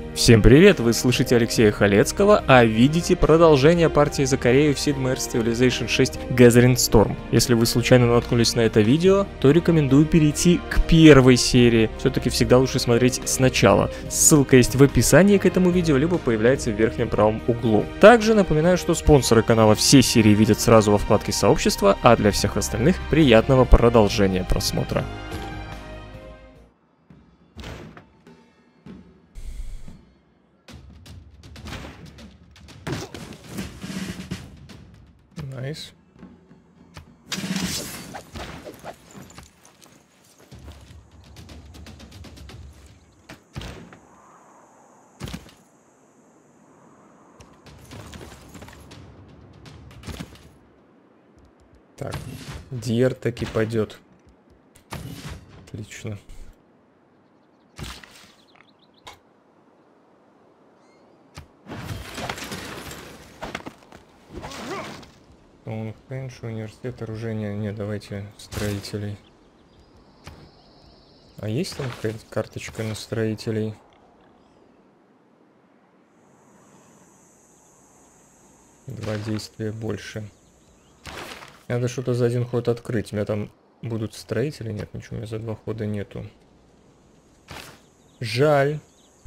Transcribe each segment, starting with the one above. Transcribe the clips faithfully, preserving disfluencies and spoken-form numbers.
Всем привет, вы слышите Алексея Халецкого, а видите продолжение партии за Корею в Sid Meier's Civilization шесть Gathering Storm. Если вы случайно наткнулись на это видео, то рекомендую перейти к первой серии. Все-таки всегда лучше смотреть сначала. Ссылка есть в описании к этому видео, либо появляется в верхнем правом углу. Также напоминаю, что спонсоры канала все серии видят сразу во вкладке сообщества, а для всех остальных приятного продолжения просмотра. Nice. Так, Дьер таки пойдет. Отлично. Стоунхендж, университет оружия. Не, давайте строителей. А есть там какая-то карточка на строителей? Два действия больше. Надо что-то за один ход открыть. У меня там будут строители? Нет, ничего, у меня за два хода нету. Жаль.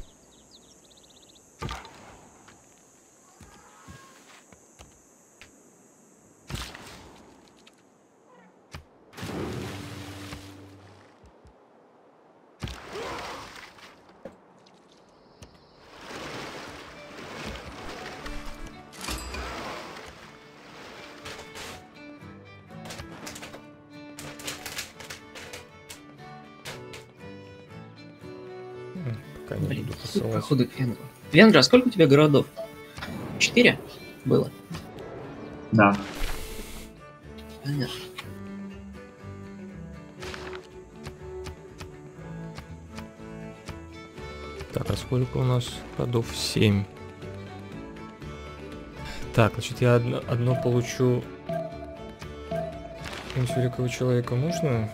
Блин, походу к Венгру. Венгра, а сколько у тебя городов? Четыре было? Да. Понятно. Так, а сколько у нас ходов? Семь. Так, значит, я одно, одно получу. Из великого человека можно?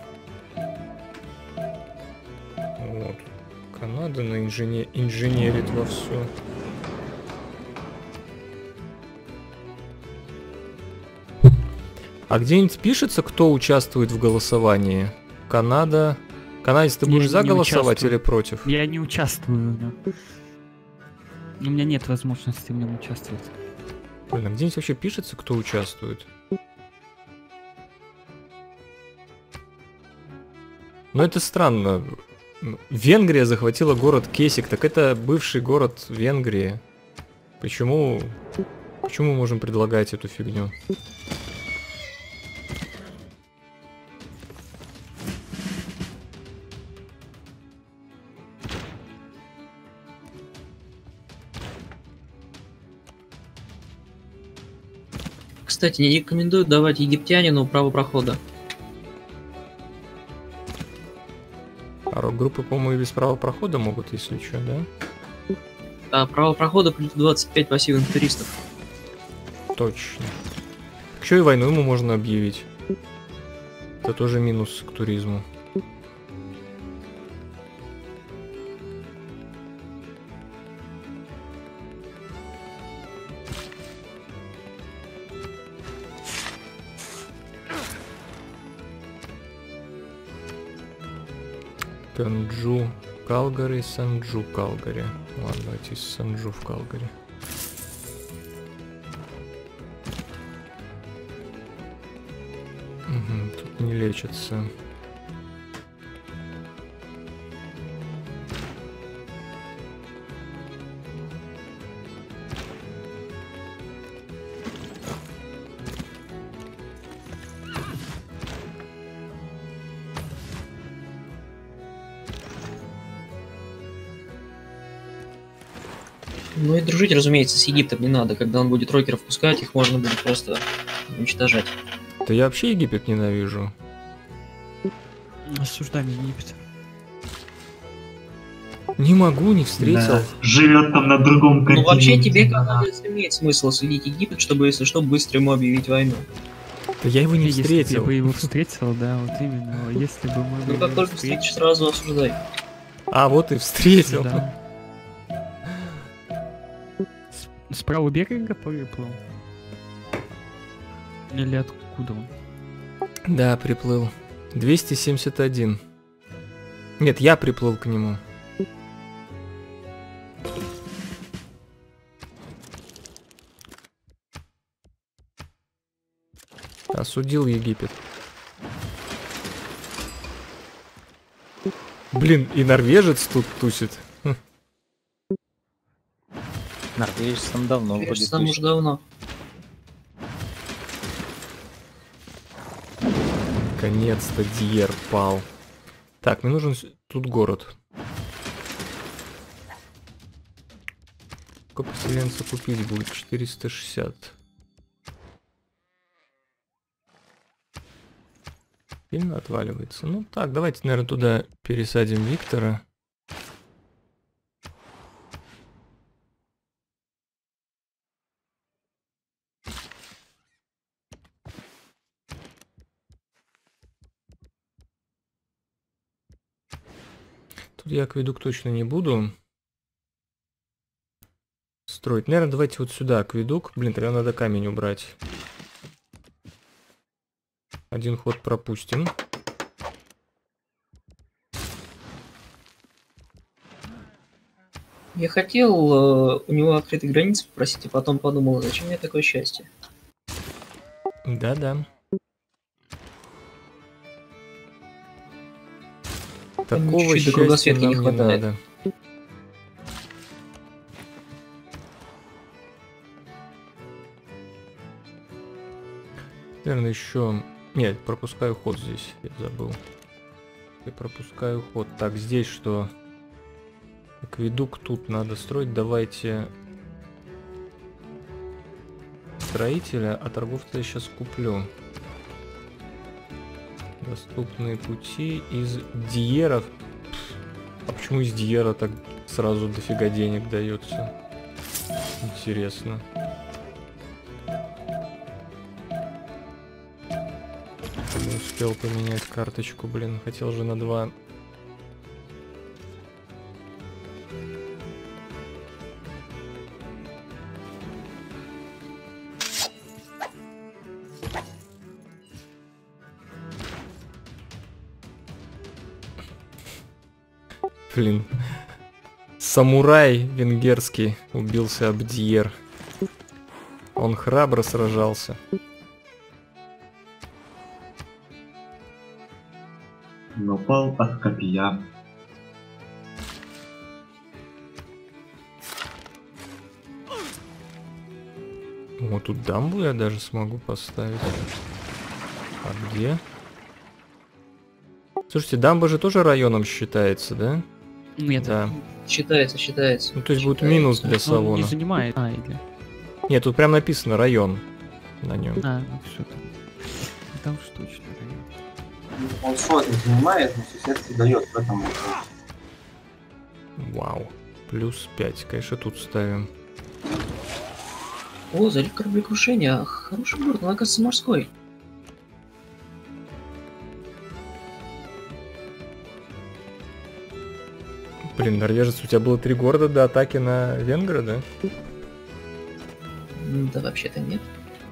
Вот. Канада на инженер... инженерит вовсю. А где-нибудь пишется, кто участвует в голосовании? Канада... Канадец, ты будешь за голосовать или против? Я не участвую, да. У меня нет возможности в нем участвовать. Блин, а где-нибудь вообще пишется, кто участвует? Ну это странно. Венгрия захватила город Кесик, так это бывший город Венгрии. Почему... Почему мы можем предлагать эту фигню? Кстати, не рекомендую давать египтянину право прохода. А рок-группы, по-моему, и без права прохода могут, если что, да? А право прохода плюс двадцать пять пассивных туристов. Точно. Еще и войну ему можно объявить. Это тоже минус к туризму. Пенджу, Калгари, Санджу, Калгари. Ладно, давайте из Санджу в Калгари. Угу, тут не лечится. Ну и дружить, разумеется, с Египтом не надо. Когда он будет рокеров пускать, их можно будет просто уничтожать. Да я вообще Египет ненавижу. Осуждаем Египет. Не могу, не встретил. Да. Живет там на другом континенте. Ну вообще тебе, канадец, имеет смысл осудить Египет, чтобы, если что, быстро ему объявить войну. Да я его не Если встретил. бы я бы его встретил, да, вот именно. Если бы мы... Ну как только встретишь, сразу осуждай. А, вот и встретил. Да. С правого берега приплыл? Или откуда он? Да, приплыл. двести семьдесят один. Нет, я приплыл к нему. Осудил Египет. Блин, и норвежец тут тусит. Хм. Норвежец там давно Видишь, вроде там тусит. уже давно. Наконец-то Дьер пал. Так, мне нужен с- тут город. Сколько поселенцев купить будет? четыреста шестьдесят. Сильно отваливается. Ну так, давайте, наверное, туда пересадим Виктора. Тут я акведук точно не буду строить. Наверное, давайте вот сюда акведук. Блин, тогда надо камень убрать. Один ход пропустим. Я хотел э, у него открытой границы попросить, а потом подумал, зачем мне такое счастье. Да-да. Там Такого чуть-чуть до счастья кругосветки нам не не хватает. надо. Наверное, еще... Нет, пропускаю ход здесь. Я забыл. Я пропускаю ход. Так, здесь что? Акведук тут надо строить. Давайте... Строителя, а торговца я сейчас куплю. Доступные пути из Дьеров. А почему из Дьера так сразу дофига денег дается? Интересно. Не успел поменять карточку, блин. Хотел же на два. Блин. Самурай венгерский убился об Дьер. Он храбро сражался. Но пал от копья. Вот тут дамбу я даже смогу поставить. А где? Слушайте, дамба же тоже районом считается, да? Нет, Да. Считается, считается. Ну, то есть будет Считается. минус для он не салона. занимает. А, или... Нет, тут прям написано район на нем. А, ну все там. Там уж точно. Он что не занимает, но соседство дает в этом. Вау. Плюс пять. Конечно, тут ставим. О, залив кораблекрушения. Хороший город, он, оказывается, морской. Блин, норвежец, у тебя было три города до атаки на Венгра, да? М, Да вообще-то нет.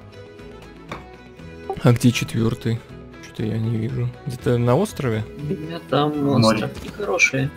А где четвертый? Что-то я не вижу. Где-то на острове? У меня там Море. остров нехорошие.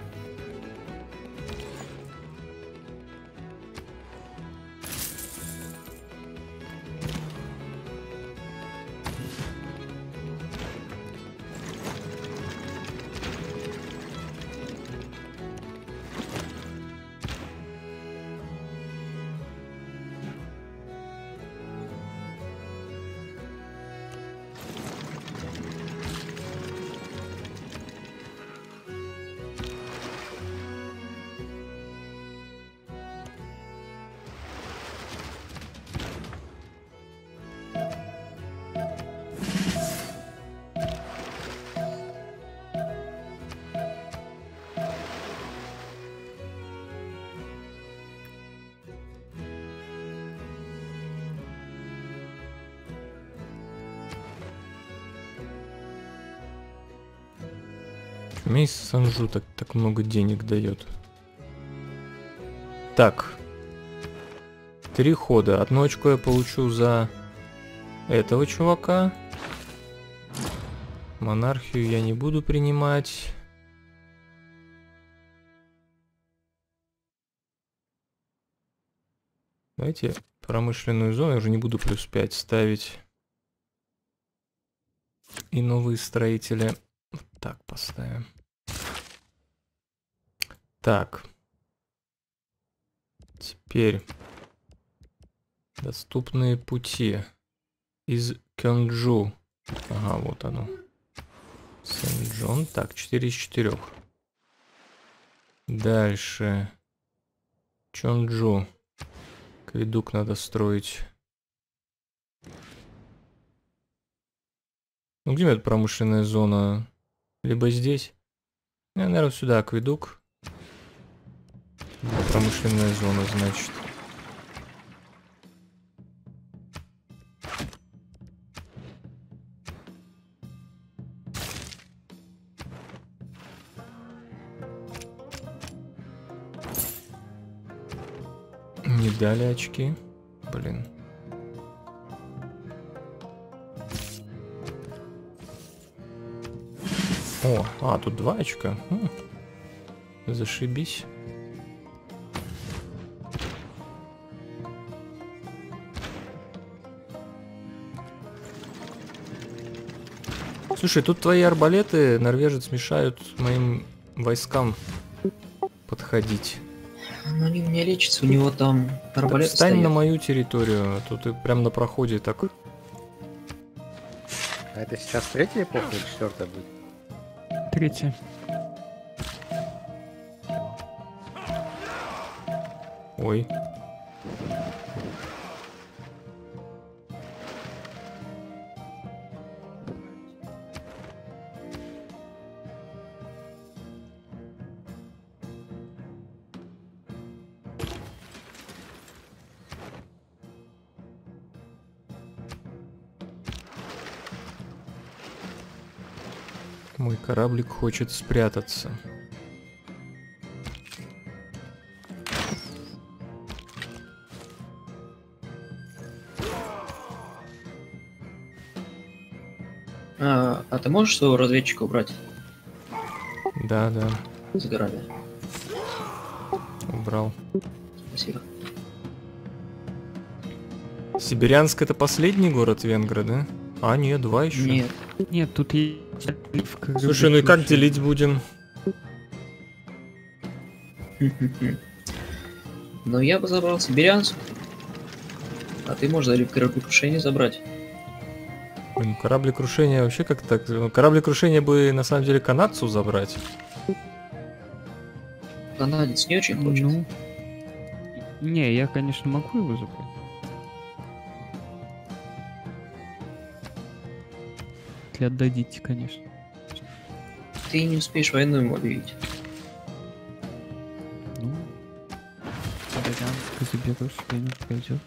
Месяц Санжу так, так много денег дает. Так. Три хода. Одно очко я получу за этого чувака. Монархию я не буду принимать. Давайте промышленную зону я уже не буду плюс пять ставить. И новые строители. Вот так поставим. Так. Теперь доступные пути из Кёнджу. Ага, вот оно. Сен-Джон. Так, четыре из четырёх. Дальше. Чонджу. Акведук надо строить. Ну, где эта промышленная зона? Либо здесь. Я, наверное, сюда акведук. Промышленная зона, значит. Не дали очки. Блин. О, а, тут два очка. М. Зашибись. Слушай, тут твои арбалеты, норвежец, мешают моим войскам подходить. Ну, они у меня лечатся, у него там арбалет. Встань стоят. на мою территорию, а то ты прям на проходе так. А это сейчас третья эпоха или четвертая будет? Третья. Ой. Мой кораблик хочет спрятаться. А, а ты можешь своего разведчика убрать Да, да, с города? убрал. Спасибо. Сибирянск это последний город Венгра, да? А, нет, два еще. Нет. Нет, тут есть... Слушай, ну и как делить будем? Ну я бы забрал Сибирянск. А ты можешь дали кораблекрушение забрать. Блин, кораблекрушение вообще как так? Ну, кораблекрушение бы на самом деле канадцу забрать. Канадец не очень хочет. Ну... Не, я, конечно, могу его забрать. Если отдадите, конечно. Ты не успеешь войну ему объявить. Ну... Славянска заберу, время пройдет.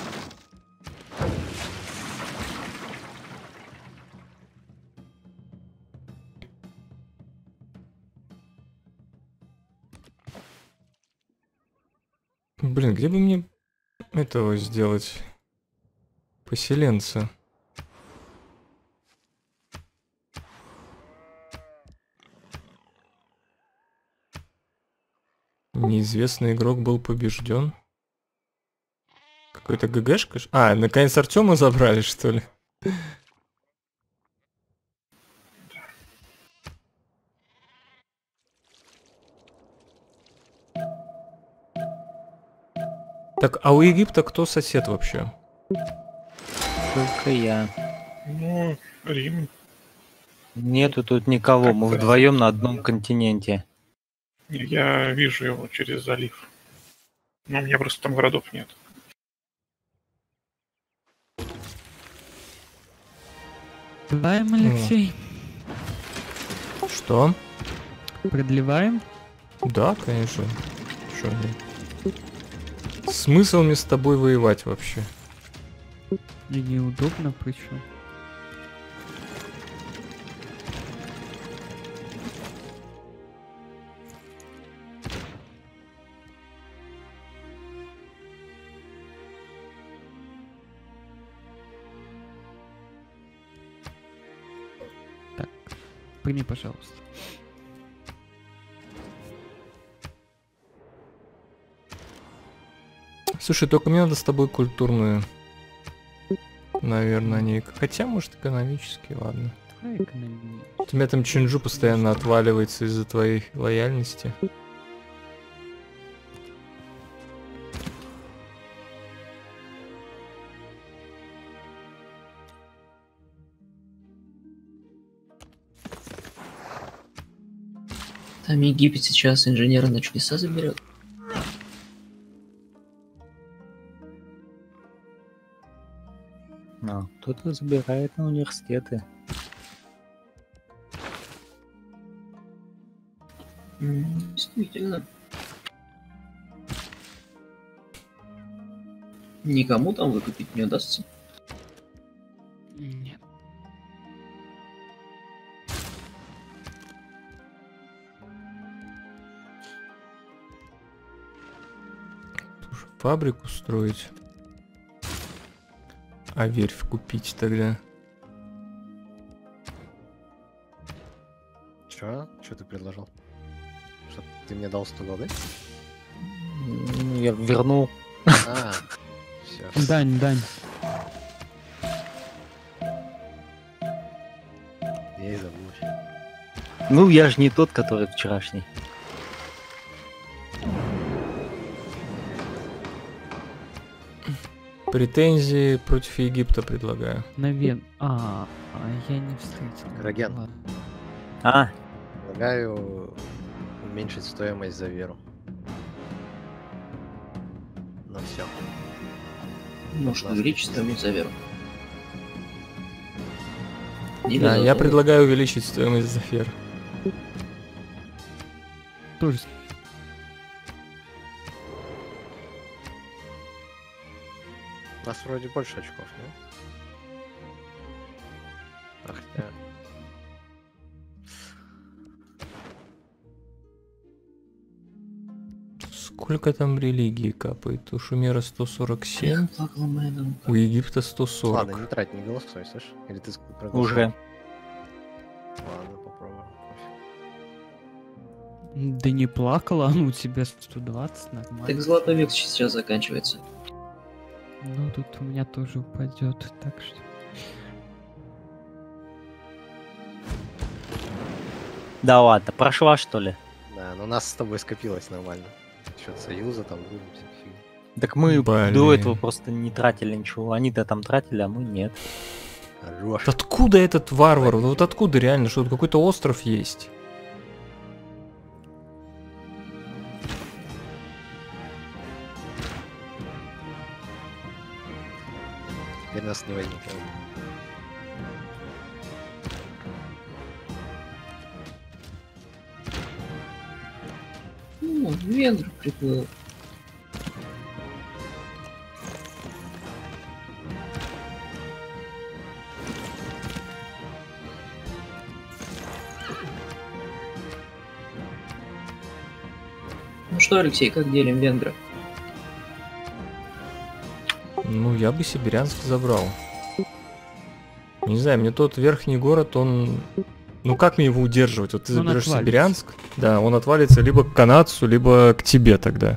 Блин, где бы мне этого сделать? Поселенца. Неизвестный игрок был побежден. Какой-то ГГшка? ж- А, наконец Артема забрали, что ли? Так, а у Египта кто сосед вообще? Только я. Ну, Рим. Нету тут никого, мы Как-то- вдвоем на одном континенте. Я вижу его через залив. Но у меня просто там городов нет. Продлеваем, Алексей? Что? Продлеваем? Да, конечно. Чё нет? Смысл мне с тобой воевать вообще? И неудобно причем. Прыгни, пожалуйста. Слушай, только мне надо с тобой культурную. Наверное, не... Хотя, может, экономически, ладно. Давай экономи. У меня там Чинджу постоянно отваливается из-за твоей лояльности. Там Египет сейчас инженера на чудеса заберет. Ну, кто-то забирает на университеты. М, Действительно. Никому там выкупить не удастся. Нет. Тоже фабрику строить. А верфь купить тогда. Чё? Чё ты предложил? Что ты мне дал сто голды? Ну, я вернул. А, все. Дань, дань. Я и забыл. Ну, я же не тот, который вчерашний. Претензии против Египта предлагаю. Навен. А, а я не встретил. Роген. Ладно. А, Предлагаю уменьшить стоимость за веру. Ну все. Может, Ладно. увеличить стоимость за веру. Или Да, за я золото. предлагаю увеличить стоимость за фер. Тоже. У нас вроде больше очков, да? Ах, да. Сколько там религии капает? У Шумера сто сорок семь, Плакала моя наука. у Египта сто сорок. Ладно, не трать, не голосуй, слышь? Или ты ск- проголосовал? уже. Ладно, попробуем. Пофиг. Да не плакала, ну у тебя сто двадцать, нормально. Так золотой век сейчас заканчивается. Ну тут у меня тоже упадет, так что. Да ладно, прошла что ли? Да, но у нас с тобой скопилось нормально. Счет союза, там, дружим, всякие фигни. Так мы Блин. до этого просто не тратили ничего. Они-то там тратили, а мы нет. Хорош. Откуда этот варвар? Ну вот откуда реально? Что тут какой-то остров есть? Теперь нас не возьмет. Ну, венгр приплыл. Ну что, Алексей, как делим венгра? Ну, я бы Сибирянск забрал. Не знаю, мне тот верхний город, он... Ну как мне его удерживать? Вот ты Он заберешь отвалится. Сибирянск, да, он отвалится либо к канадцу, либо к тебе тогда.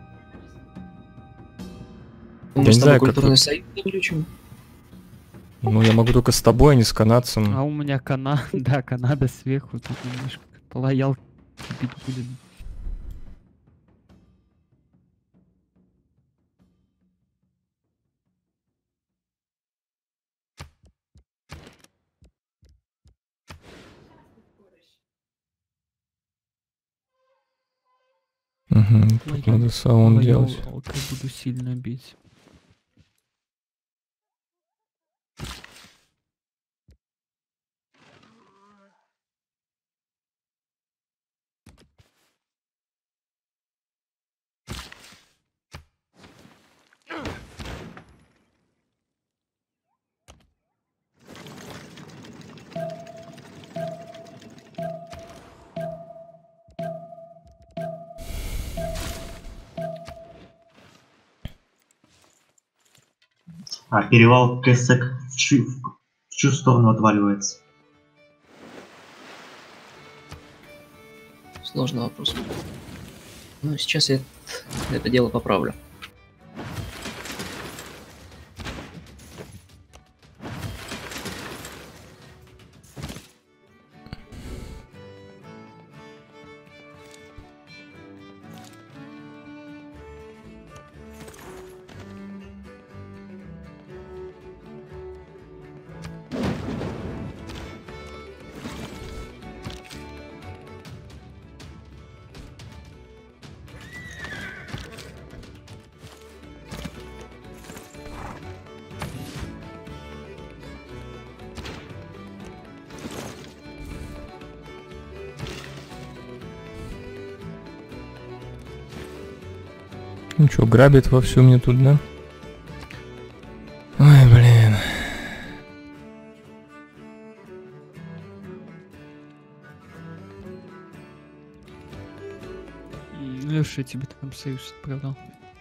Мы не с тобой знаю, как культурный тут- союз заключим. Ну, я могу только с тобой, а не с канадцем. А у меня Канада, да, Канада сверху, тут немножко по лоялке бить будет. Угу, тут Ну, я надо саун делать. лоялкой буду сильно бить. А, перевал Кэсек в чью, в чью сторону отваливается? Сложный вопрос. Ну, сейчас я это дело поправлю. Ну что, грабит вовсю мне тут, да? Ой, блин. Леша, тебе там союз отправлял.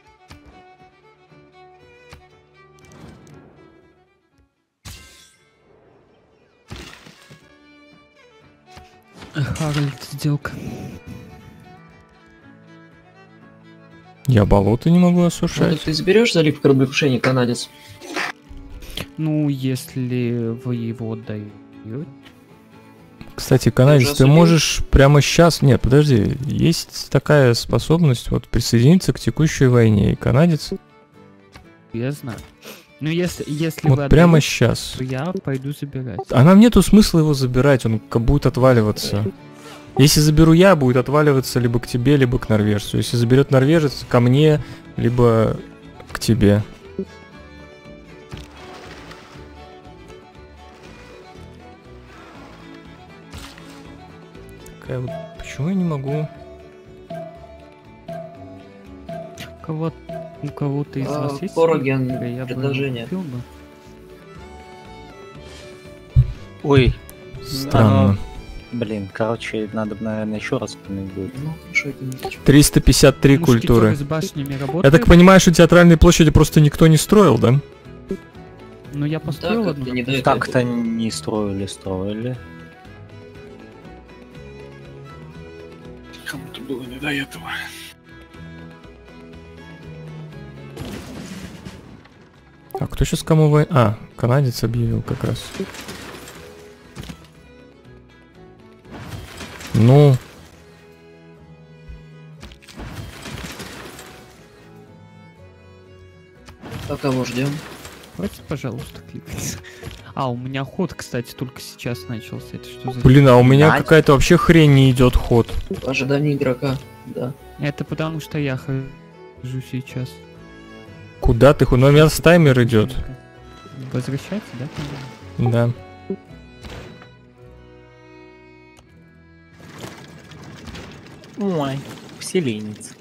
Харальд, сделка. Я болото не могу Ну, осушать. так ты заберешь залив кораблекрушения, канадец? Ну, если вы его отдаете. Кстати, канадец, уже ты осудил? можешь прямо сейчас... Нет, подожди. Есть такая способность вот присоединиться к текущей войне. И канадец Я знаю. Ну, если, если вот вы прямо отдаете, сейчас. то я пойду забирать. А нам нету смысла его забирать, он как будет отваливаться. Если заберу я, будет отваливаться либо к тебе, либо к норвежцу. Если заберет норвежец, ко мне, либо к тебе. Такая вот... Почему я не могу? Кого, у кого-то из А, вас есть? Короген, ссылка? Я бы предложение. купил бы. Ой, Странно. блин, короче, надо, наверное, еще раз пинуть будет. Ну, хорошо, это не хочу. триста пятьдесят три Мушкетеры культуры. с башнями Я работают. так понимаю, что театральные площади просто никто не строил, да? Ну, я построил Да, одну. как-то не до этого Так-то не строили, строили. Кому-то было не до этого. А кто сейчас кому войну? А, канадец объявил как раз. Ну... А кого ждем? Давайте, пожалуйста, кликайте. А, у меня ход, кстати, только сейчас начался. Это что за... Блин, а у меня Надь. какая-то вообще хрень не идет ход. В ожидании игрока, да. Это потому что я хожу сейчас. Куда ты? ху- Ну, у меня с таймер идет. Возвращаться, да? по-моему? Да. Ой, вселенец.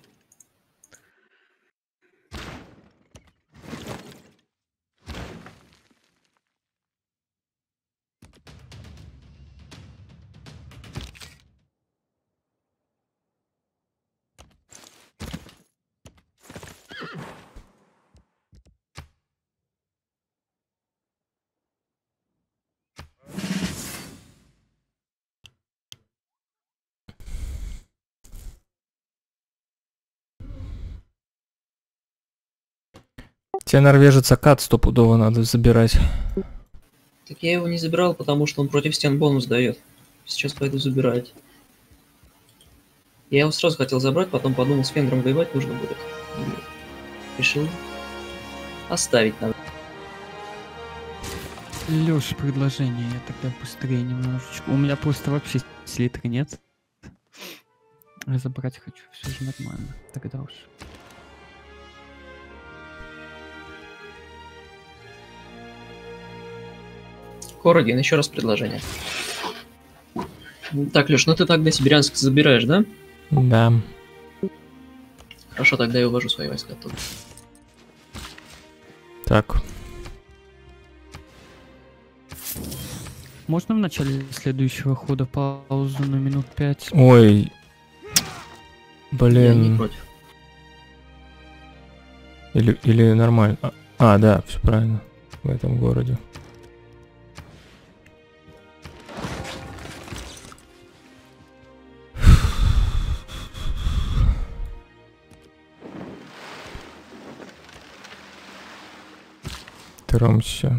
Тебе норвежец Акад стопудово надо забирать. Так я его не забирал, потому что он против стен бонус дает. Сейчас пойду забирать. Я его сразу хотел забрать, потом подумал, с Фендером воевать нужно будет. И решил оставить надо. Лёша, предложение, я тогда быстрее немножечко. У меня просто вообще селитры нет. Забрать хочу, все же нормально. Тогда уж. Короген, еще раз предложение. Так, Леш, ну ты тогда Сибирянск забираешь, да? Да. Хорошо, тогда я увожу свои войска тут. Так. Можно в начале следующего хода паузу на минут пять? Ой. Я не Блин. против. Или, или нормально. А, а, да, все правильно. В этом городе. Упираемся.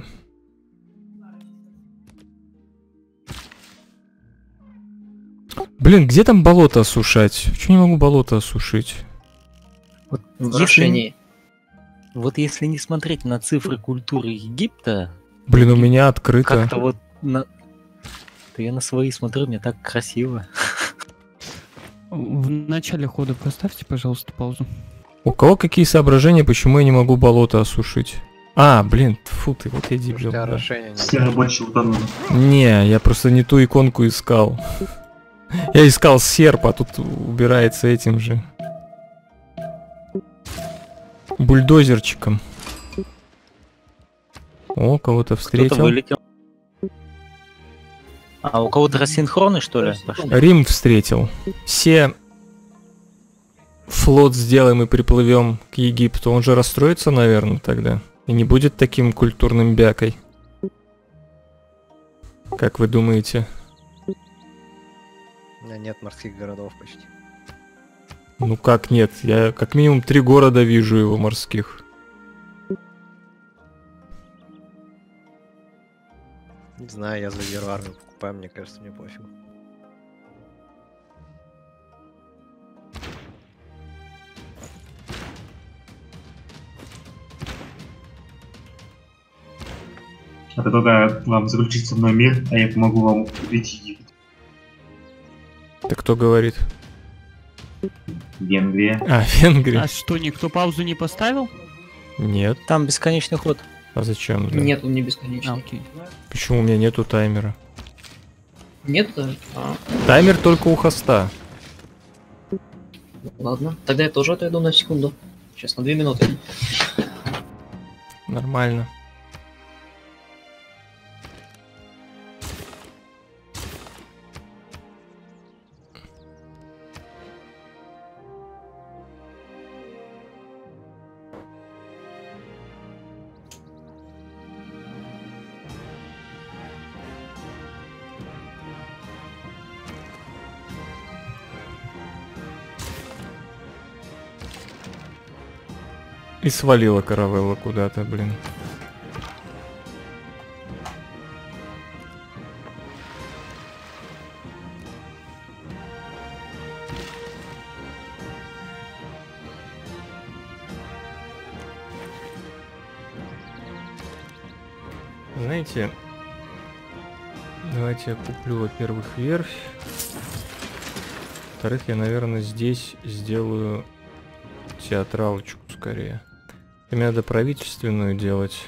Блин, где там болото осушать? Почему не могу болото осушить? Вот В если, решении. вот если не смотреть на цифры культуры Египта, Блин, у меня открыто. как-то вот на... То я на свои смотрю, мне так красиво. В начале хода поставьте, пожалуйста, паузу. У кого какие соображения, почему я не могу болото осушить? А, блин, фу ты, вот я У дебил. тебя Да. орошения нет. Стены больше утонули. Не, я просто не ту иконку искал. Я искал серп, а тут убирается этим же. Бульдозерчиком. О, кого-то Кто-то встретил. вылетел. А у кого-то рассинхроны, что ли, пошли? Рим встретил. Все флот сделаем и приплывем к Египту. Он же расстроится, наверное, тогда. И не будет таким культурным бякой. Как вы думаете? У меня нет морских городов почти. Ну как нет? Я как минимум три города вижу его морских. Не знаю, я за веру армию покупаю, мне кажется, мне пофиг. А предлагаю вам заключить со мной мир, а я помогу вам убить Египет. Это кто говорит? Венгрия. А, Венгрия. А что, никто паузу не поставил? Нет. Там бесконечный ход. А зачем? Да? Нет, он не А, бесконечный. окей. Почему у меня нету таймера? Нет даже? А, Таймер только у хоста. ладно. Тогда я тоже отойду на секунду. Сейчас на две минуты. Нормально. И свалила каравелла куда-то, блин. Знаете, давайте я куплю, во-первых, верфь. Во-вторых, я, наверное, здесь сделаю театралочку скорее. Мне надо правительственную делать.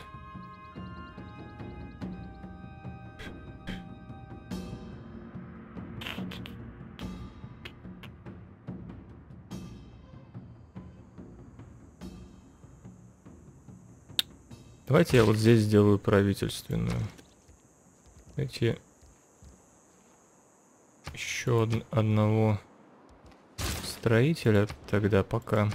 Давайте я вот здесь сделаю правительственную. Эти еще од- одного строителя тогда пока.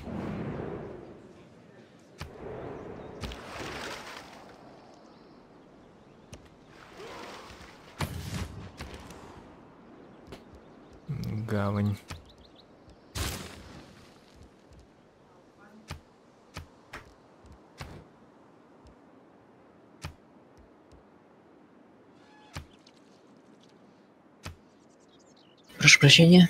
Гавань. Прошу прощения.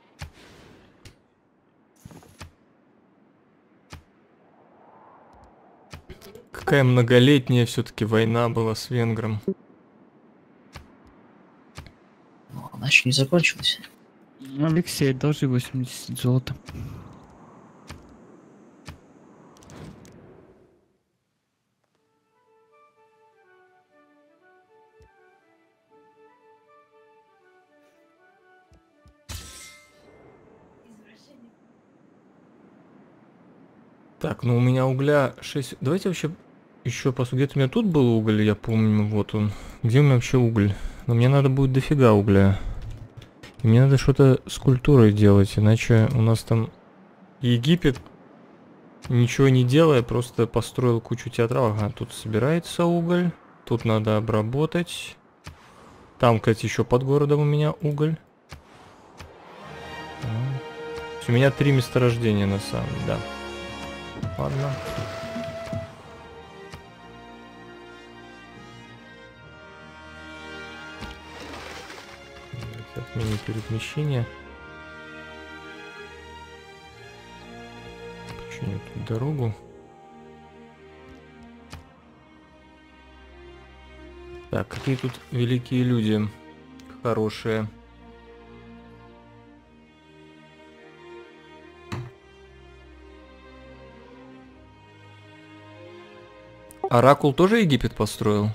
Какая многолетняя все-таки война была с венгром. Но она еще не закончилась. Алексей, одолжи восемьдесят золота. Так, ну у меня угля шесть. Давайте вообще еще посмотрим. Где-то у меня тут был уголь, я помню, вот он. Где у меня вообще уголь? Но мне надо будет дофига угля. И мне надо что-то с культурой делать, иначе у нас там Египет, ничего не делая, просто построил кучу театралов. Ага, тут собирается уголь, тут надо обработать. Там, кстати, еще под городом у меня уголь. А. У меня три месторождения на самом деле, да. Ладно. Меню перемещения. Починю тут дорогу. Так, какие тут великие люди. Хорошие. Оракул тоже Египет построил?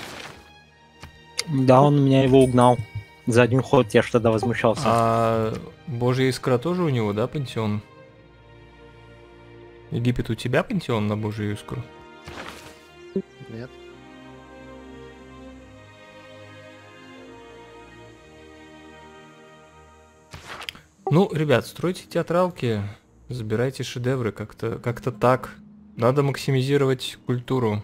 Да, он меня его угнал. За один ход я ж тогда возмущался. А Божья искра тоже у него, да, пантеон? Египет у тебя пантеон на Божью искру? Нет. Ну, ребят, стройте театралки, забирайте шедевры, как-то как-то так. Надо максимизировать культуру.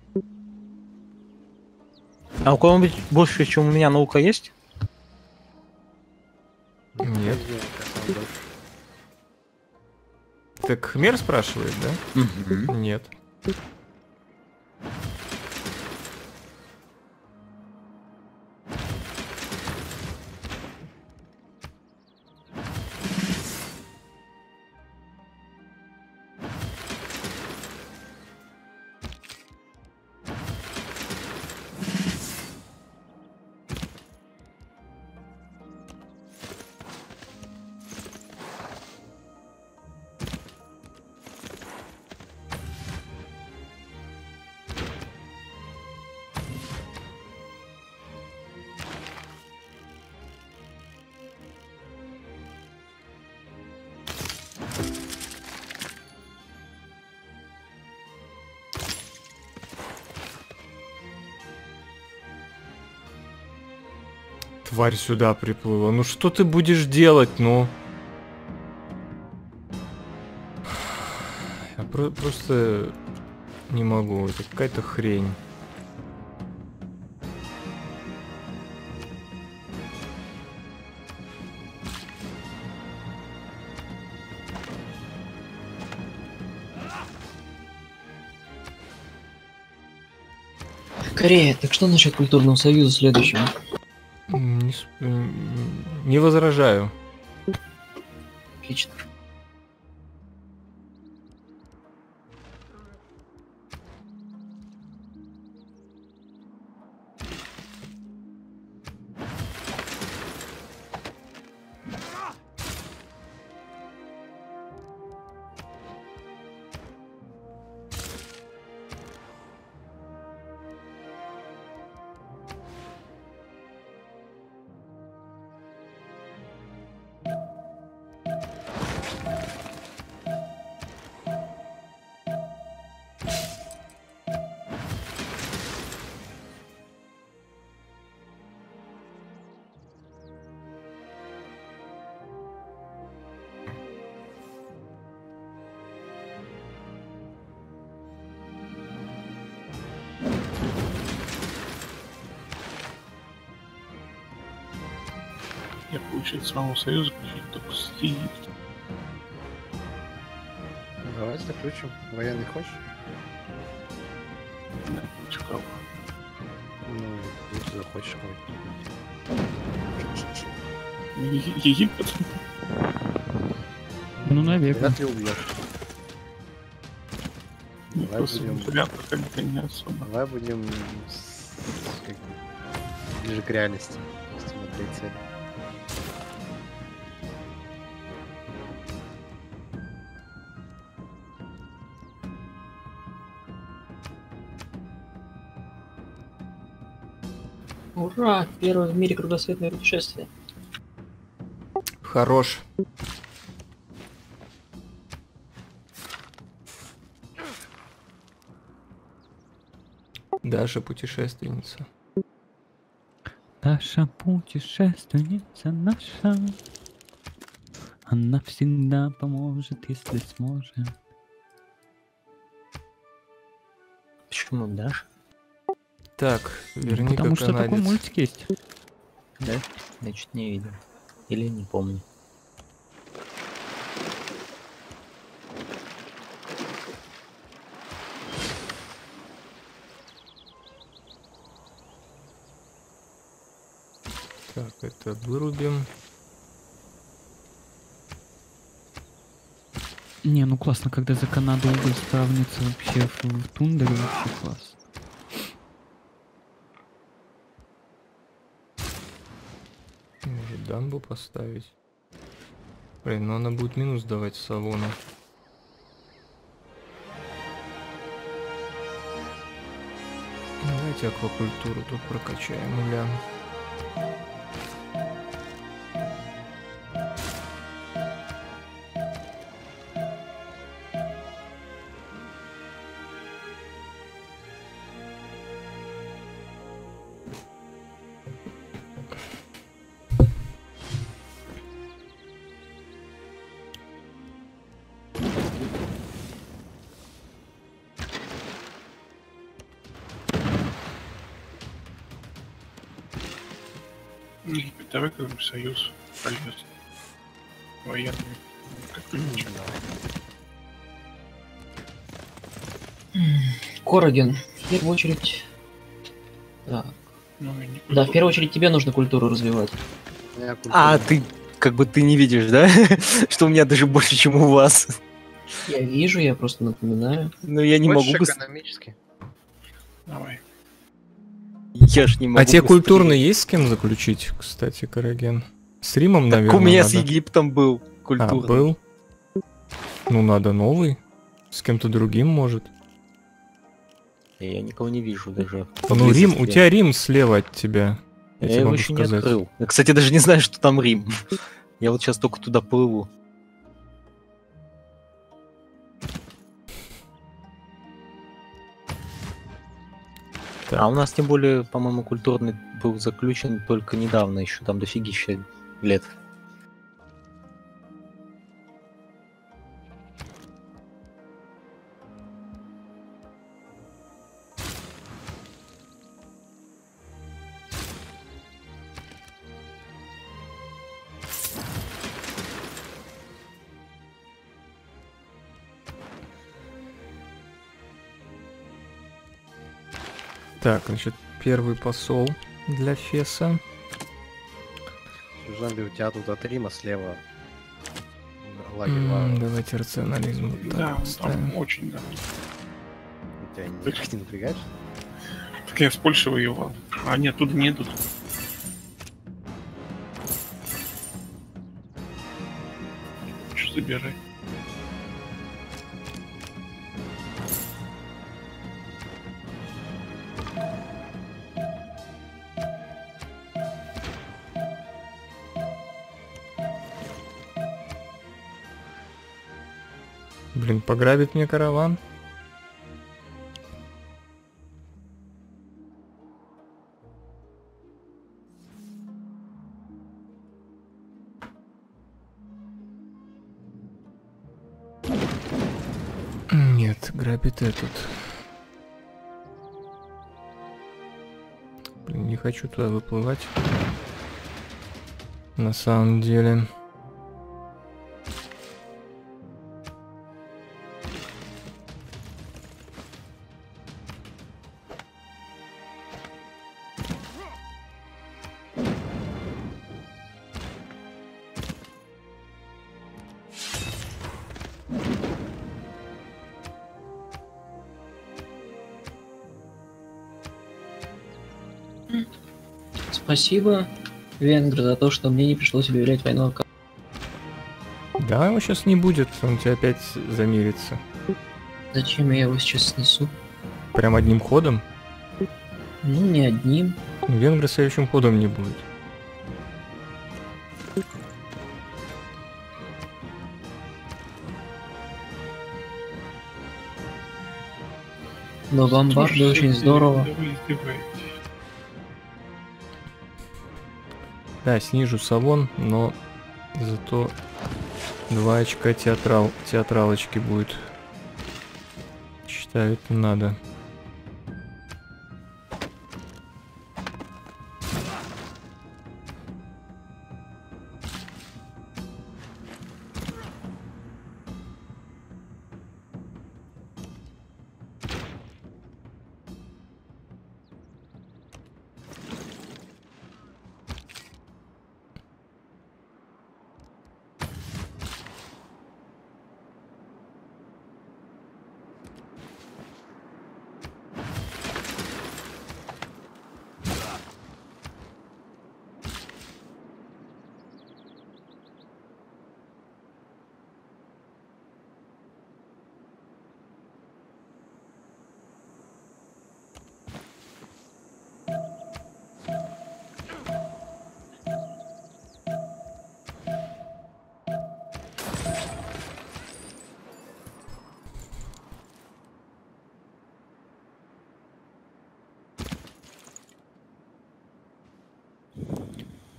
А у кого-нибудь больше, чем у меня, наука есть? Нет. Я как сам больше. Так Хмер спрашивает, да? Мгм. Нет. Тварь сюда приплыла. Ну что ты будешь делать, ну? Я про- просто не могу. Это какая-то хрень. Корея, так что насчет культурного союза следующего? М, Не, с- м, не возражаю. Отлично. Я, получается, самого союза допустить. Давайте заключим. Военный хочешь? Да, против кого? Ну, если захочешь кого-нибудь. Е- Египет? Ну, наверное. Вряд ли убьешь. Ну, Давай просто будем- вариантов как бы не особо. Давай будем с- как бы ближе к реальности. Просто смотреть цель. Ура! Первое в мире кругосветное путешествие. Хорош. Даша путешественница. Наша путешественница наша. Она всегда поможет, если сможет. Почему Даша? Так, верни Потому как что такой канадец. мультик есть. Да? Значит, не видел. Или не помню. Так, это вырубим. Не, ну классно, когда за Канаду уголь сравнится вообще в, в тундре, вообще класс. Может, дамбу поставить? Блин, но она будет минус давать Савону. Давайте аквакультуру тут прокачаем, уля. Давай какой-нибудь союз полезный. Военный. Короген, в первую очередь... Так. Ну, и не Да, в первую очередь тебе нужно культуру развивать. Я культуру- А, ты как бы ты не видишь, да? Что у меня даже больше, чем у вас. Я вижу, я просто напоминаю. Но я не Хочешь могу быс- экономически? Давай. Я ж не могу А те быстрее. культурные есть с кем заключить, кстати, Караген? С Римом, Так наверное, у меня надо. с Египтом был А, культурный. был? Ну, надо новый. С кем-то другим, может. Я никого не вижу даже. Ну, Рим, у поблизости. тебя Рим слева от тебя. Я, Я, тебе его могу еще сказать. не открыл. Я, кстати, даже не знаю, что там Рим. Я вот сейчас только туда плыву. Так. А у нас, тем более, по-моему, культурный был заключен только недавно, еще там дофигища лет. Так, значит, первый посол для Феса. Зомби, у тебя тут от Рима слева лагерь. М, ва- Давайте рационализм вот так Да, он поставим. там очень, да. У тебя никак не напрягаешь? Так я с Польшей воевал. А они оттуда не идут. Что забирай? Блин, пограбит мне караван. Нет, грабит этот. Блин, не хочу туда выплывать. На самом деле. Спасибо, Венгр, за то, что мне не пришлось объявлять войну. Да, его сейчас не будет, он тебя опять замирится. Зачем я его сейчас снесу? Прям одним ходом. Ну, не одним. Венгры следующим ходом не будет. Но бомбарды очень здорово. Да вы издеваетесь. Да, снижу Савон, но зато два очка театрал, театралочки будет. Считаю, это надо.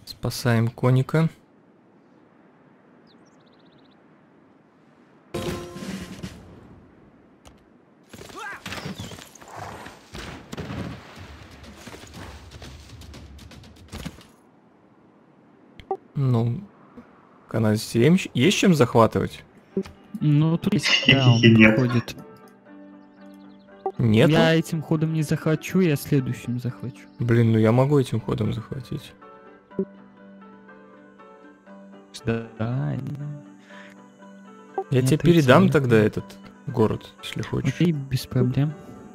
Спасаем коника. Ну, канал семь. Есть чем захватывать? Ну, тут есть, да, он Нет. подходит. Нет? Я этим ходом не захвачу, я следующим захвачу. Блин, ну я могу этим ходом захватить. Да, Я Не тебе передам отрицаю. тогда этот город, если хочешь. окей, без проблем.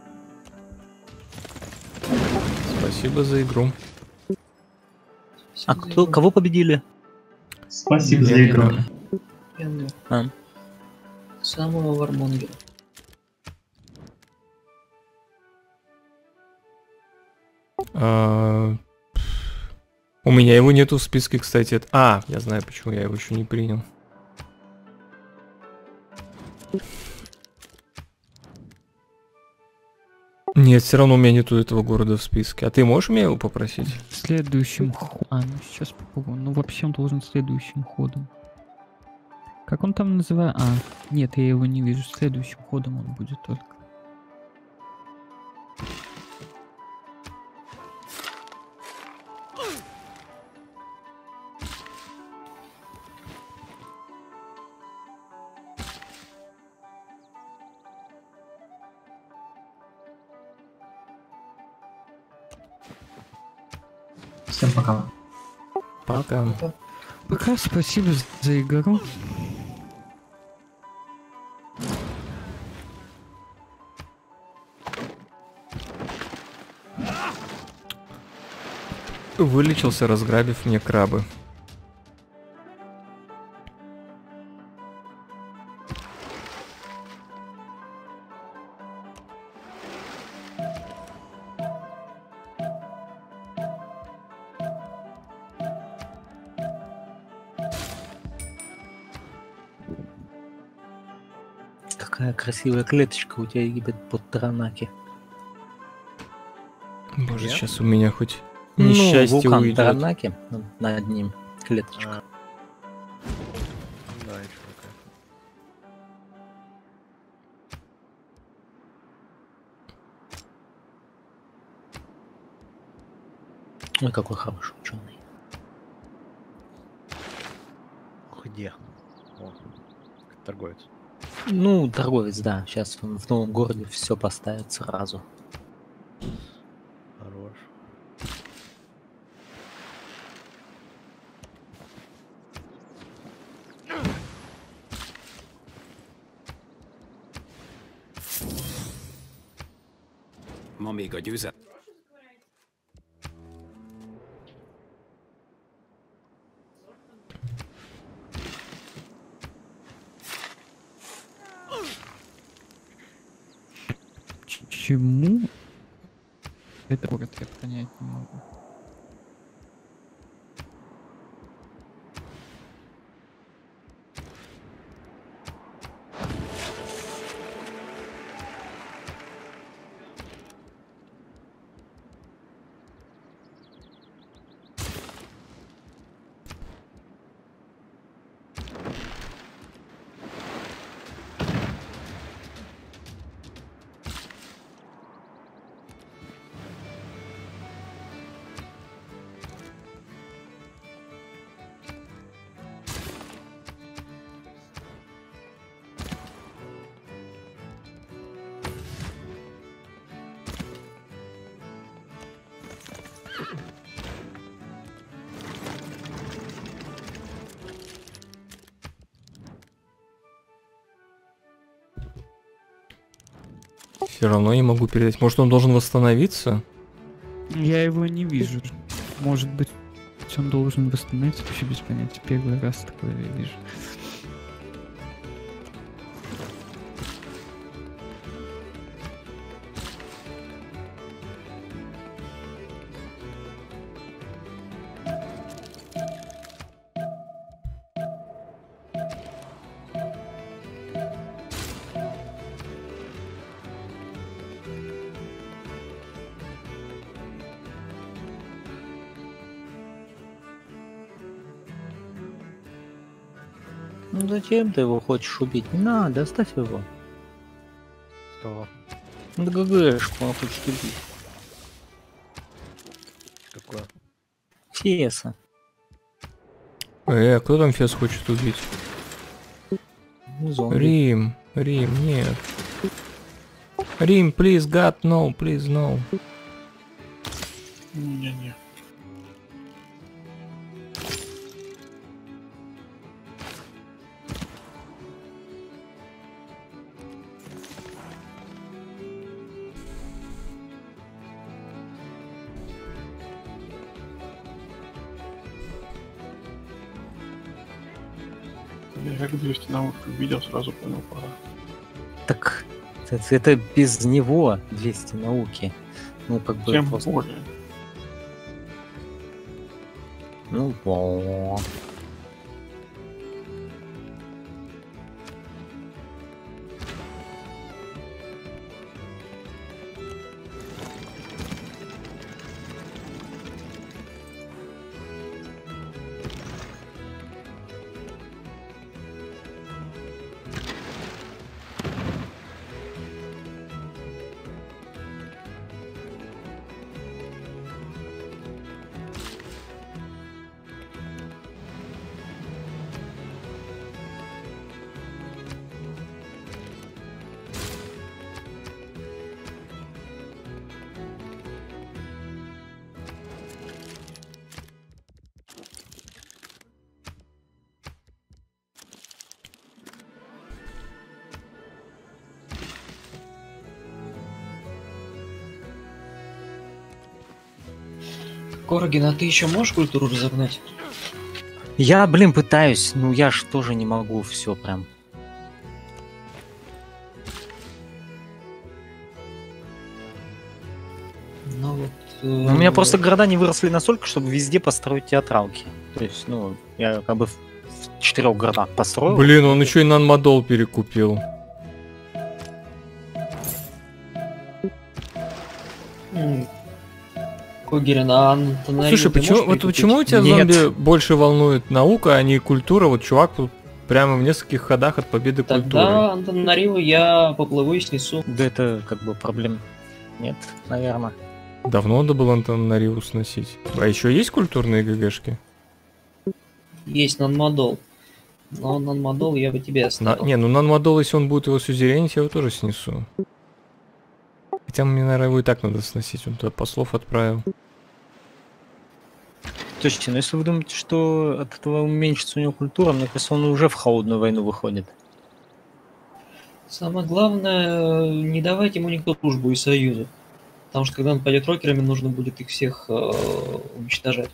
Спасибо за игру. А кто, кого победили? Спасибо за Я не игру. знаю. Фендром. А. Самого Вармонгера. А, У меня его нету в списке, кстати. это- А, я знаю, почему я его еще не принял. Нет, все равно у меня нету этого города в списке. А ты можешь меня его попросить? Следующим ходом. А, ну сейчас попробуем. Ну, вообще он должен следующим ходом. Как он там называет? А, нет, я его не вижу. Следующим ходом он будет только. Всем пока. Пока. Пока, спасибо за игру. Вылечился, разграбив мне крабы. Какая красивая клеточка у тебя, ебет, под Таранаки. Боже, Нет? сейчас у меня хоть Ну, несчастье вулкан уйдет. Таранаки, над- над ним клеточка. А. Да, еще какая-то. Ой, какой хороший ученый. Где? О, торговец. Ну, торговец, да. Сейчас он в новом городе все поставит сразу. Хорош. Ma még a győzelem. Ч- Чему? Это город я понять не могу. Все равно не могу передать. Может, он должен восстановиться? Я его не вижу. Может быть, он должен восстановиться, вообще без понятия. Первый раз такое я вижу. Ну зачем ты его хочешь убить? Не надо, оставь его. Что? Ну ГГшку он хочет убить. Какое? Феса. Э, кто там Фес хочет убить? Зомби. Рим, Рим, нет. Рим, please, God, no, please, no. Не-не. Я как двести наук увидел, сразу понял, пора. Так, это, это без него двести науки. Ну, как бы Тем просто... более. Ну, во. Корогин, а ты еще можешь культуру разогнать? Я, блин, пытаюсь, ну я ж тоже не могу все прям. Ну вот. э, У меня просто города не выросли настолько, чтобы везде построить театралки. То есть, ну, я как бы в в четырех городах построил. Блин, он еще и нанмодол перекупил. м, Когерин, а Антонарию Слушай, ты почему, можешь вот прикупить? почему тебя Нет. зомби больше волнует наука, а не культура? Вот чувак тут прямо в нескольких ходах от победы культуры. Тогда Антонариву я поплыву и снесу. Да это как бы проблем нет, наверное. Давно надо было Антонариву сносить. А еще есть культурные ГГшки? Есть нанмодол. Но нанмодол я бы тебе На- оставил. не, ну нанмодол, если он будет его сюзеренить, я его тоже снесу. Хотя мне, наверное, его и так надо сносить. Он туда послов отправил. Слушайте, ну если вы думаете, что от этого уменьшится у него культура, мне кажется, он уже в холодную войну выходит. Самое главное, не давайте ему никто дружбу и союзу. Потому что когда он пойдет рокерами, нужно будет их всех э, уничтожать.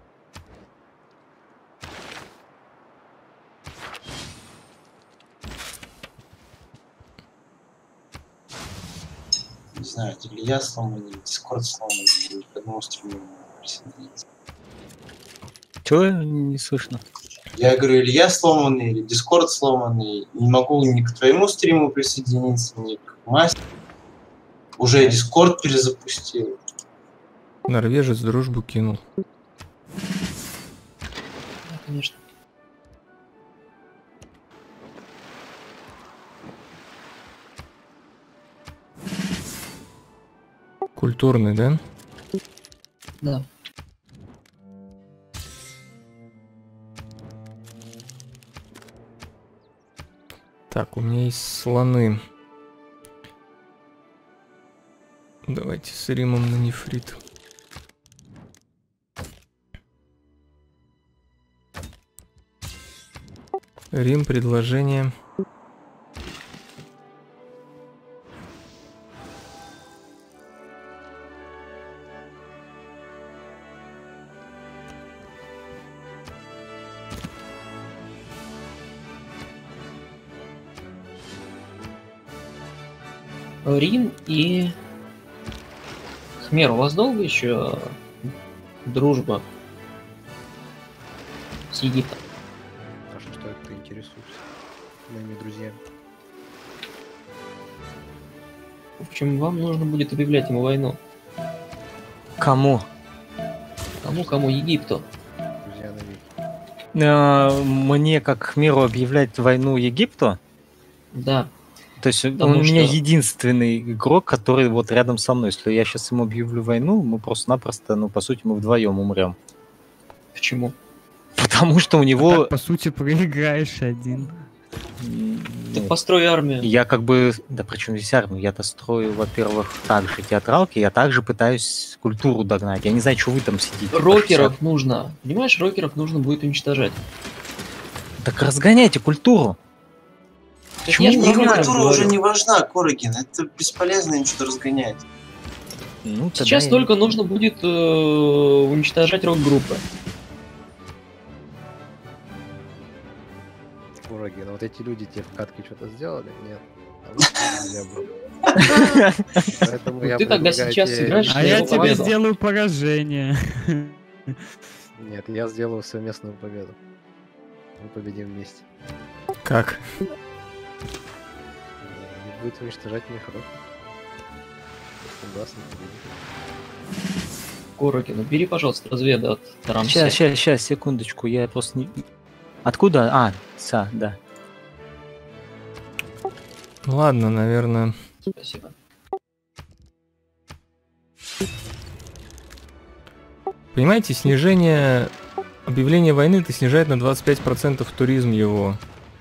Не знаю, или я сломанный, или Дискорд сломанный, или к одному стриму присоединиться. Чего не слышно? Я говорю, или я сломанный, или Дискорд сломанный. Не могу ни к твоему стриму присоединиться, ни к мастеру. Уже Дискорд перезапустил. Норвежец дружбу кинул. Да, конечно. Культурный, да? Да. Так, у меня есть слоны. Давайте с Римом на нефрит. Рим, предложение. Рим и Хмер, у вас долго еще дружба с Египтом? А что это ты интересуешься моими друзьями? В общем, вам нужно будет объявлять ему войну. Кому? Кому, кому? Египту. Друзья навеки. э, мне как к миру объявлять войну Египту? Да. То есть он Потому у меня что- единственный игрок, который вот рядом со мной. Если я сейчас ему объявлю войну, мы просто-напросто, ну, по сути, мы вдвоем умрем. Почему? Потому что у А него... так, по сути, проиграешь один. м, Ты ну, построй армию. я как бы... Да причем здесь армию? Я-то строю, во-первых, также театралки, я также пытаюсь культуру догнать. Я не знаю, что вы там сидите. Рокеров нужно. Понимаешь, рокеров нужно будет уничтожать. Так разгоняйте культуру. Так Почему я ж не про Их рокеров культура говорю. уже не важна, Корогин. Это бесполезно им что-то разгонять. Ну, тогда Сейчас я- только нужно будет э, уничтожать рок-группы. Уроги, но вот эти люди тебе в катке что-то сделали? Нет. А вот нельзя было. Поэтому Ну, я ты тогда предлагаю сейчас тебе- сыграешь А на я его тебе победу. сделаю поражение. Нет, я сделаю совместную победу. Мы победим вместе. Как? Не будет уничтожать моих рок. Согласен, победим. Короки, ну бери, пожалуйста, разведа от Тарамси. Сейчас, сейчас, сейчас, секундочку, я просто не... Откуда? А, са, да. Ну ладно, наверное. Спасибо. Понимаете, снижение... Объявление войны это снижает на двадцать пять процентов туризм его.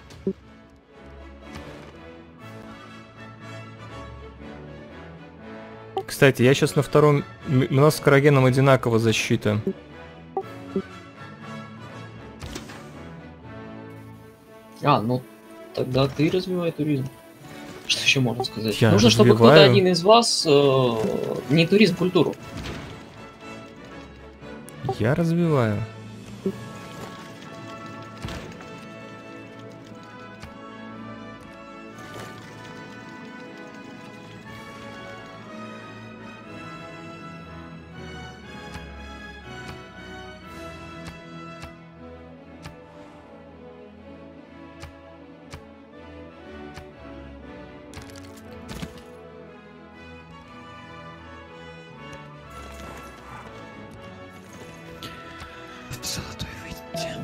Кстати, я сейчас на втором... м- У нас с Карагеном одинаково защита. А, ну тогда ты развивай туризм. Что еще можно сказать? Я Нужно, чтобы кто-то развиваю. один из вас э, не туризм, культуру. Я развиваю. Золотой выйти.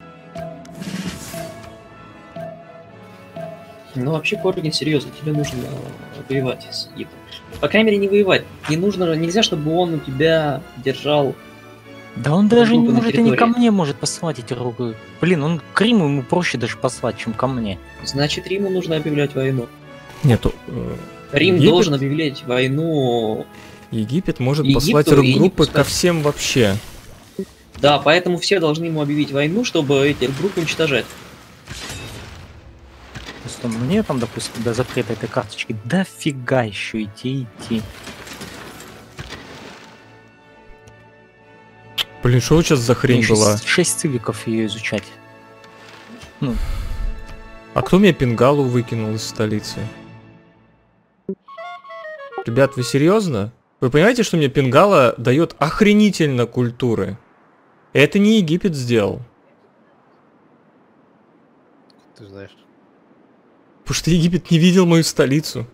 Ну вообще, Коргин, серьезно, тебе нужно э, воевать с Египтом. По крайней мере, не воевать. Не нужно, нельзя, чтобы он у тебя держал. Да он даже не Группы на может и не ко территории. мне может послать эти ругы. Блин, он к Риму ему проще даже послать, чем ко мне. Значит, Риму нужно объявлять войну. Нету. э, Рим Египет? должен объявлять войну. Египет может Египту послать и не рок-группы ко пускать. всем вообще. Да, поэтому все должны ему объявить войну, чтобы эти группы уничтожать. Просто мне там, допустим, до запрета этой карточки дофига еще идти идти. Блин, что сейчас за хрень Мне еще была? с- Шесть цивиков ее изучать. Ну, А кто мне Пингалу выкинул из столицы? Ребят, вы серьезно? Вы понимаете, что мне Пингала дает охренительно культуры? Это не Египет сделал. Ты знаешь. Потому что Египет не видел мою столицу.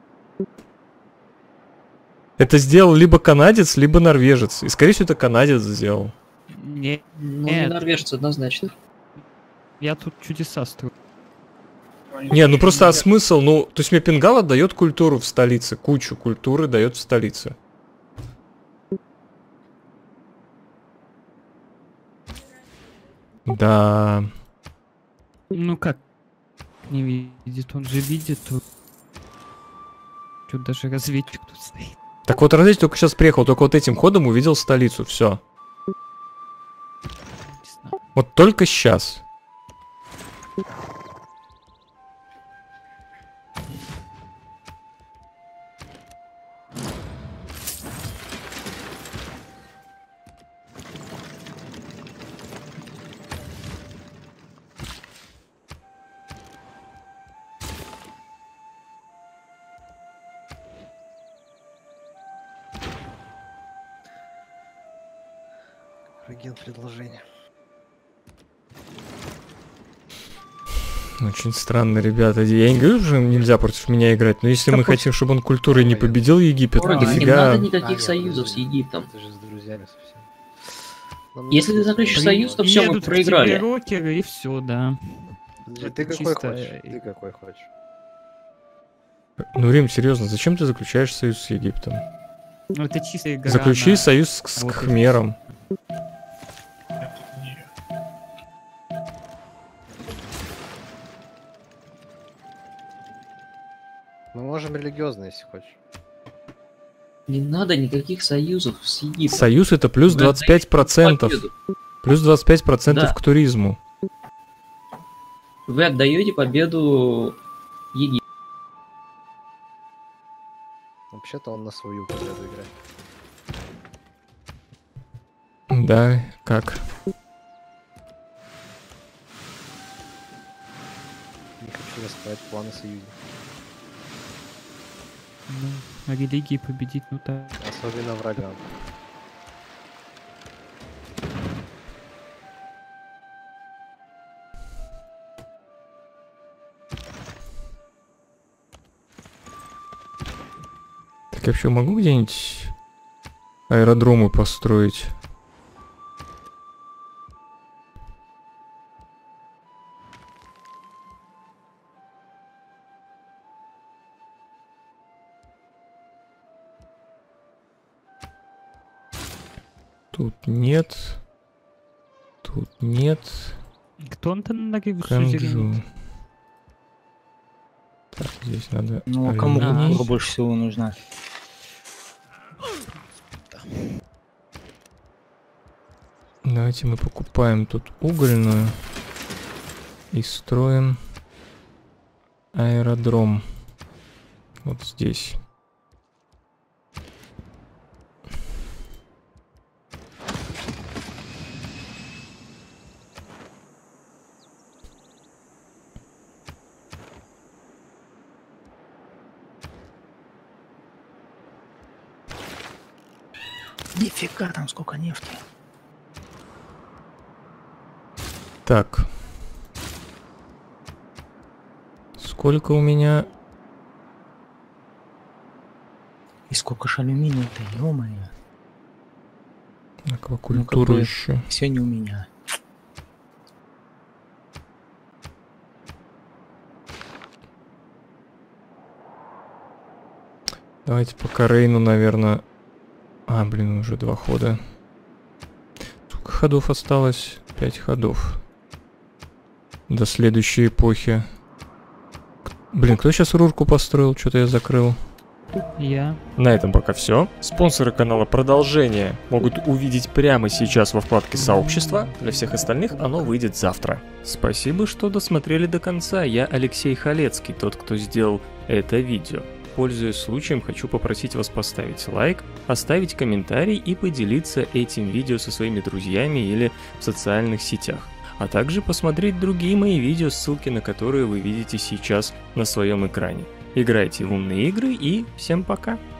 Это сделал либо канадец, либо норвежец. И скорее всего это канадец сделал. Не, Ну, не Нет. норвежец однозначно. я тут чудеса строю. Не, ну просто а смысл, ну, то есть мне Пингала дает культуру в столице, кучу культуры дает в столице. Да. Ну как? Не видит, он же видит. Тут, тут даже разведчик тут стоит. Так вот, разведчик только сейчас приехал, только вот этим ходом увидел столицу, все. Не знаю. Вот только сейчас. Агент предложение. Очень странно, ребята. Я не говорю, что нельзя против меня играть, но если Да мы просто- хотим, чтобы он культурой не победил Египет, Коргин, не дофига... надо никаких А, союзов нет, с Египтом. Ты же с друзьями совсем. Ну, Если ты заключишь ну, союз, то все, мы Едут к тебе проиграли. рокеры, и все, да. Подожди, Это ты какой чисто- хочешь? Ты какой хочешь? Ну, Рим, серьезно, зачем ты заключаешь союз с Египтом? Ну, это чистая игра Заключи на- союз с, с Вот и Кхмером. Это не... Мы можем религиозно, если хочешь. Не надо никаких союзов с Египтом. Союз это плюс Вы двадцать пять процентов. победу. Плюс двадцать пять процентов Да. к туризму. Вы отдаете победу Египту. Вообще-то он на свою победу играет. Да, как? Не хочу раскрывать планы союза. Ну, религии победить, ну так. Особенно врагам. Так я вообще могу где-нибудь аэродромы построить? Тут нет. Тут нет. Кто он там на Гриву сузерен? Канджу. Так, здесь надо... Ну, а кому алюминий. культура больше всего нужна? Давайте мы покупаем тут угольную и строим аэродром. Вот здесь. Нифига там сколько нефти. Так. Сколько у меня? И сколько ж алюминия-то, ё-моё. Аквакультуру какое- еще. Все не у меня. Давайте пока Рейну, наверное... А, блин, уже два хода. Сколько ходов осталось? Пять ходов. До следующей эпохи. К- Блин, кто сейчас Рурку построил? Что-то я закрыл. Я. На этом пока все. Спонсоры канала продолжения могут увидеть прямо сейчас во вкладке сообщества. Для всех остальных оно выйдет завтра. Спасибо, что досмотрели до конца. Я Алексей Халецкий, тот, кто сделал это видео. Пользуясь случаем, хочу попросить вас поставить лайк, оставить комментарий и поделиться этим видео со своими друзьями или в социальных сетях. А также посмотреть другие мои видео, ссылки на которые вы видите сейчас на своем экране. Играйте в умные игры и всем пока!